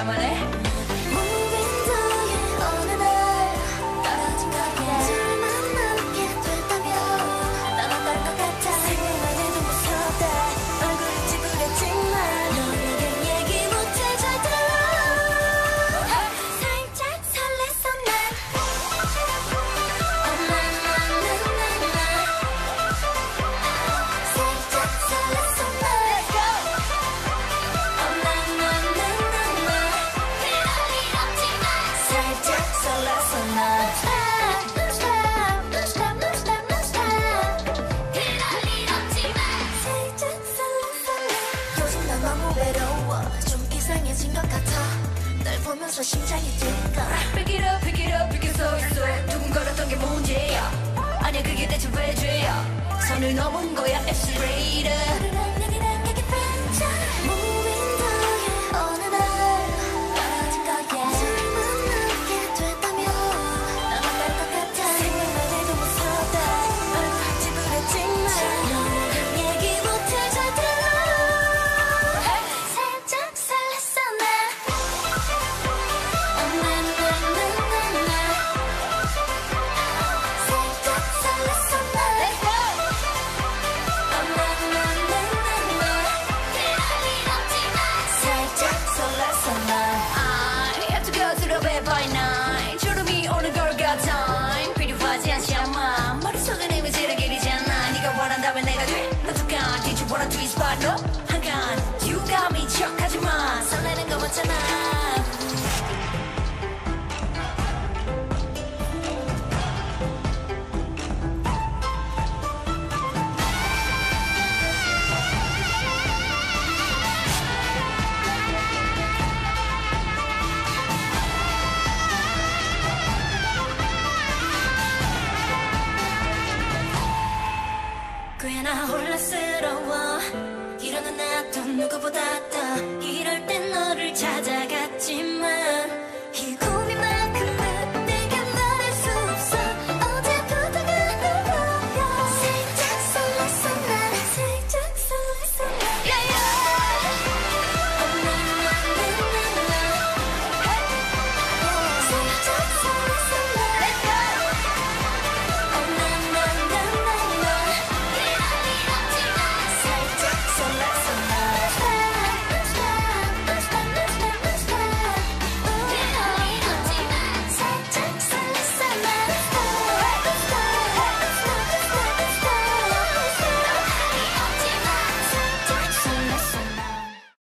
야만해. 무빈도의 어느 날 떨어진 거야. 둘만 남게 됐다면 난 어떨 것 같아. 생각만 해도 무섭다. 얼굴은 찌푸렸지만 넌 내게 얘기 못해 잘 들어. 살짝 설렜어 난. 살짝 설렜어 난. 살짝 설렜어 난. 요즘 난 너무 외로워. 좀 이상해진 것 같아. 널 보면서 심장이 뛰니까. Pick it up, pick it up, 이렇게 서 있어. 두근거렸던 게 문제야. 아니야 그게 대체 왜 죄야. 선을 넘은 거야 X-rated.